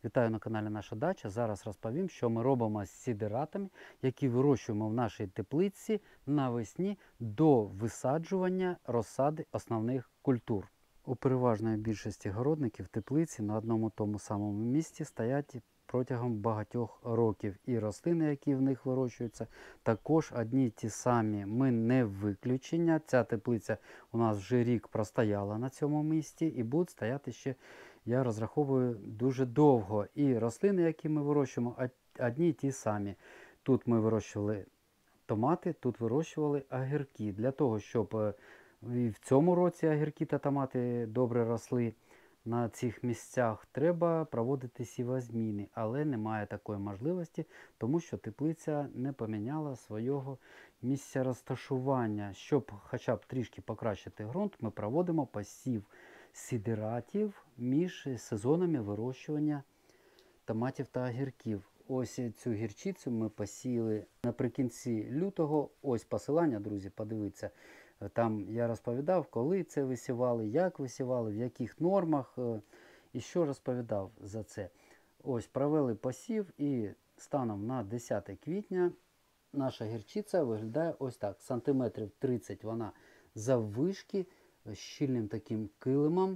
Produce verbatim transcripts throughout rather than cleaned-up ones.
Вітаю на каналі Наша Дача. Зараз розповім, що ми робимо з сідератами, які вирощуємо в нашій теплиці навесні до висаджування розсади основних культур. У переважної більшості городників теплиці на одному тому самому місці стоять протягом багатьох років. І рослини, які в них вирощуються, також одні й ті самі. Ми не виключення. Ця теплиця у нас вже рік простояла на цьому місці і буде стояти ще, я розраховую, дуже довго. І рослини, які ми вирощуємо, одні й ті самі. Тут ми вирощували томати, тут вирощували огірки. Для того, щоб і в цьому році огірки та томати добре росли на цих місцях, треба проводити сівозміни. Але немає такої можливості, тому що теплиця не поміняла свого місця розташування. Щоб хоча б трішки покращити ґрунт, ми проводимо посів сідератів між сезонами вирощування томатів та огірків. Ось цю гірчицю ми посіяли наприкінці лютого. Ось посилання, друзі, подивіться. Там я розповідав, коли це висівали, як висівали, в яких нормах і що розповідав за це. Ось провели посів і станом на десяте квітня наша гірчиця виглядає ось так. Сантиметрів тридцять вона заввишки, щільним таким килимом.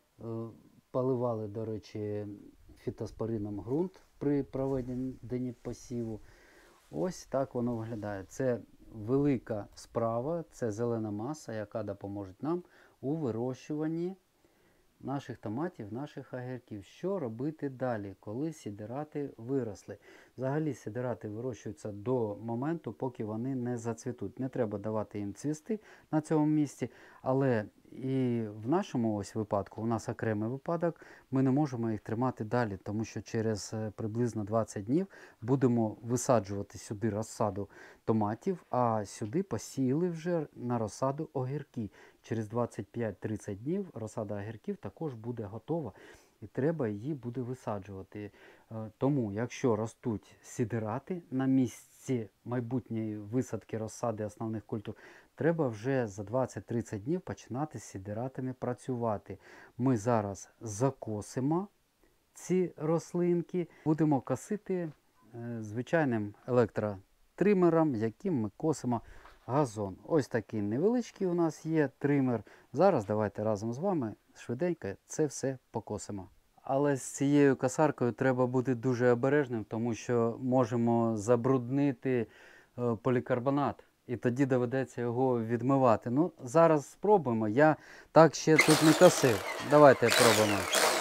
Поливали, до речі, фітоспорином ґрунт при проведенні посіву. Ось так воно виглядає. Це велика справа, це зелена маса, яка допоможе нам у вирощуванні наших томатів, наших огірків. Що робити далі, коли сідерати виросли? Взагалі сідерати вирощуються до моменту, поки вони не зацвітуть. Не треба давати їм цвісти на цьому місці, але і в нашому ось випадку, у нас окремий випадок, ми не можемо їх тримати далі, тому що через приблизно двадцять днів будемо висаджувати сюди розсаду томатів, а сюди посіяли вже на розсаду огірки. Через двадцять п'ять тридцять днів розсада огірків також буде готова і треба її буде висаджувати. Тому, якщо ростуть сідерати на місці майбутньої висадки розсади основних культур, треба вже за двадцять-тридцять днів починати з сідератами працювати. Ми зараз закосимо ці рослинки, будемо косити звичайним електротримером, яким ми косимо газон. Ось такий невеличкий у нас є тример. Зараз давайте разом з вами швиденько це все покосимо. Але з цією косаркою треба бути дуже обережним, тому що можемо забруднити полікарбонат. І тоді доведеться його відмивати. Ну, зараз спробуємо. Я так ще тут не косив. Давайте спробуємо.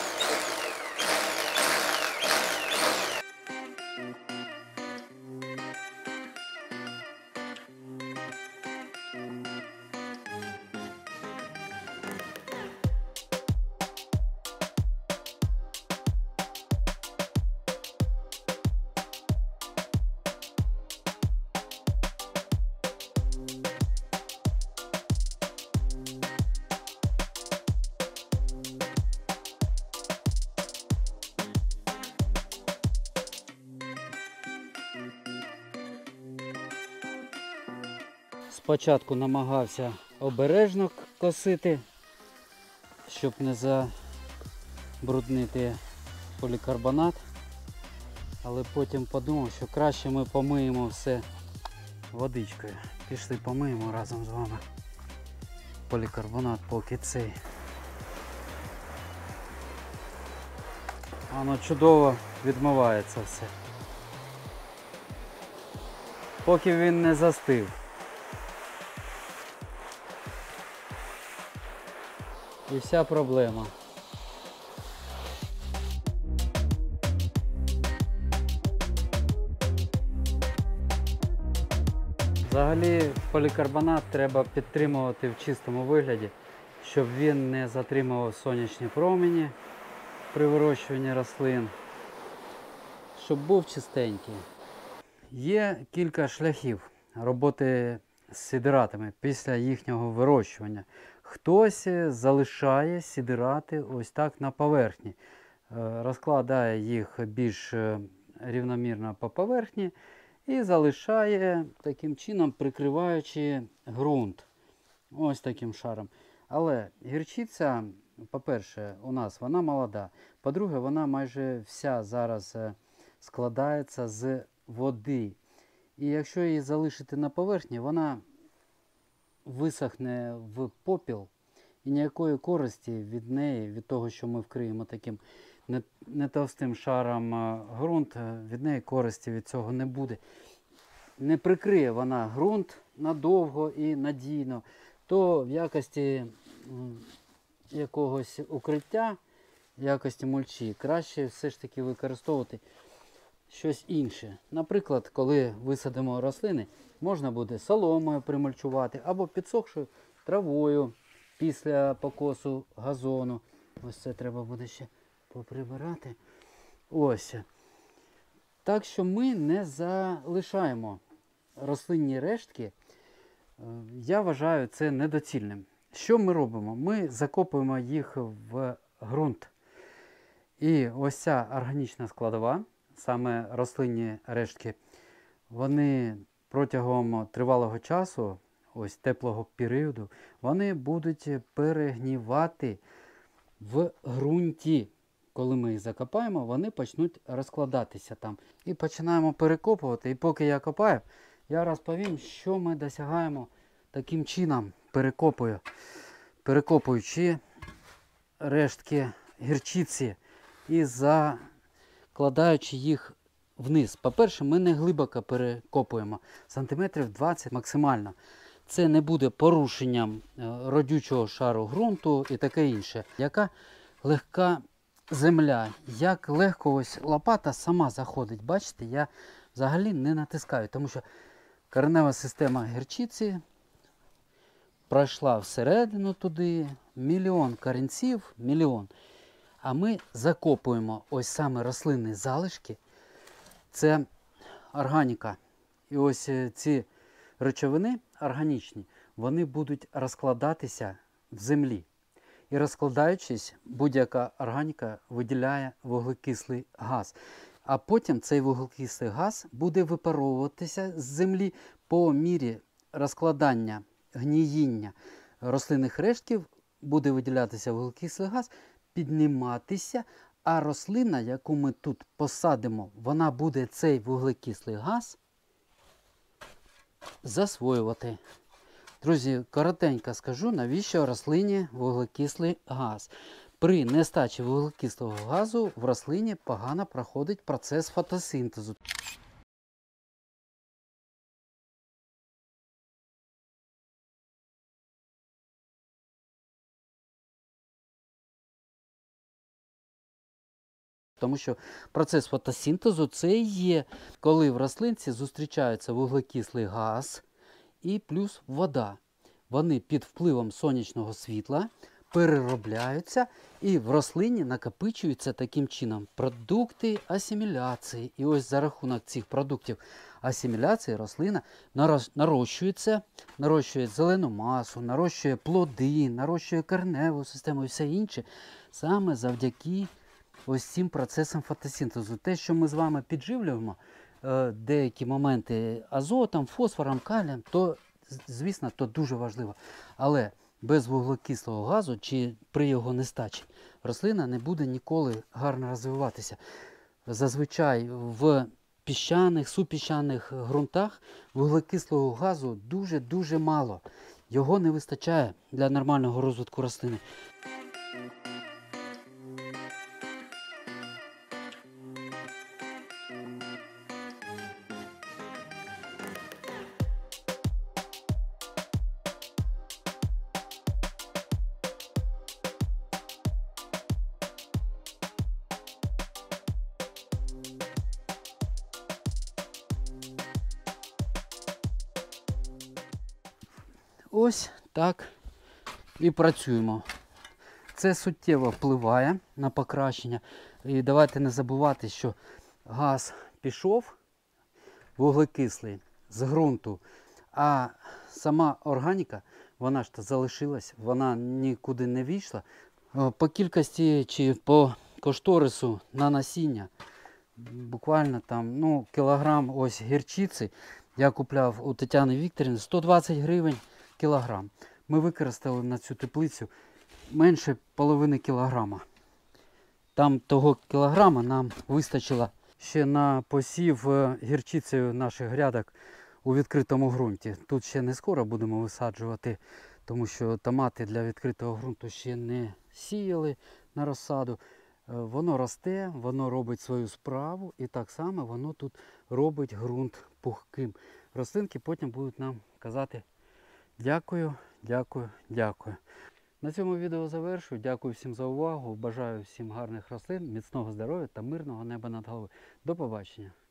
Спочатку намагався обережно косити, щоб не забруднити полікарбонат, але потім подумав, що краще ми помиємо все водичкою. Пішли помиємо разом з вами полікарбонат, поки цей. Воно чудово відмивається все. Поки він не застив. І вся проблема. Взагалі полікарбонат треба підтримувати в чистому вигляді, щоб він не затримував сонячні промені при вирощуванні рослин, щоб був чистенький. Є кілька шляхів роботи з сідератами після їхнього вирощування. Хтось залишає сідерати ось так на поверхні, розкладає їх більш рівномірно по поверхні і залишає таким чином, прикриваючи ґрунт ось таким шаром. Але гірчиця по-перше, у нас вона молода. По-друге, вона майже вся зараз е, складається з води. І якщо її залишити на поверхні, вона висохне в попіл. І ніякої користі від неї, від того, що ми вкриємо таким не, не товстим шаром е, ґрунт, від неї користі від цього не буде. Не прикриє вона ґрунт надовго і надійно, то в якості м, якогось укриття, в якості мульчі, краще все ж таки використовувати щось інше. Наприклад, коли висадимо рослини, можна буде соломою примульчувати або підсохшою травою після покосу газону. Ось це треба буде ще поприбирати. Ось. Так що ми не залишаємо рослинні рештки. Я вважаю це недоцільним. Що ми робимо? Ми закопуємо їх в ґрунт. І ось ця органічна складова, саме рослинні рештки, вони протягом тривалого часу, ось теплого періоду, вони будуть перегнівати в ґрунті. Коли ми їх закопаємо, вони почнуть розкладатися там. І починаємо перекопувати. І поки я копаю, я розповім, що ми досягаємо таким чином, перекопую, перекопуючи рештки гірчиці і закладаючи їх вниз. По-перше, ми не глибоко перекопуємо, сантиметрів двадцять максимально. Це не буде порушенням родючого шару ґрунту і таке інше. Яка легка земля, як легко ось лопата сама заходить. Бачите, я взагалі не натискаю, тому що коренева система гірчиці пройшла всередину туди, мільйон корінців, мільйон. А ми закопуємо ось саме рослинні залишки. Це органіка. І ось ці речовини органічні, вони будуть розкладатися в землі. І розкладаючись, будь-яка органіка виділяє вуглекислий газ. А потім цей вуглекислий газ буде випаровуватися з землі по мірі розкладання, гніїння рослинних рештків, буде виділятися вуглекислий газ, підніматися, а рослина, яку ми тут посадимо, вона буде цей вуглекислий газ засвоювати. Друзі, коротенько скажу, навіщо рослині вуглекислий газ. При нестачі вуглекислого газу в рослині погано проходить процес фотосинтезу. Тому що процес фотосинтезу – це є, коли в рослинці зустрічається вуглекислий газ і плюс вода. Вони під впливом сонячного світла переробляються і в рослині накопичуються таким чином продукти асиміляції. І ось за рахунок цих продуктів асиміляції рослина нарощується, нарощує зелену масу, нарощує плоди, нарощує кореневу систему і все інше саме завдяки ось цим процесам фотосинтезу. Те, що ми з вами підживлюємо, деякі моменти азотом, фосфором, калієм, то, звісно, то дуже важливо. Але без вуглекислого газу чи при його нестачі рослина не буде ніколи гарно розвиватися. Зазвичай в піщаних, супіщаних ґрунтах вуглекислого газу дуже-дуже мало. Його не вистачає для нормального розвитку рослини. Ось так і працюємо. Це суттєво впливає на покращення. І давайте не забувати, що газ пішов, вуглекислий, з ґрунту, а сама органіка, вона ж то залишилась, вона нікуди не вийшла. По кількості чи по кошторису на насіння, буквально там, ну, кілограм ось гірчиці, я купляв у Тетяни Вікторівни, сто двадцять гривень кілограм. Ми використали на цю теплицю менше половини кілограма. Там того кілограма нам вистачило ще на посів е, гірчицею наших грядок у відкритому ґрунті. Тут ще не скоро будемо висаджувати, тому що томати для відкритого ґрунту ще не сіяли на розсаду. Е, Воно росте, воно робить свою справу і так само воно тут робить ґрунт пухким. Рослинки потім будуть нам казати дякую, дякую, дякую. На цьому відео завершую. Дякую всім за увагу. Бажаю всім гарних рослин, міцного здоров'я та мирного неба над головою. До побачення.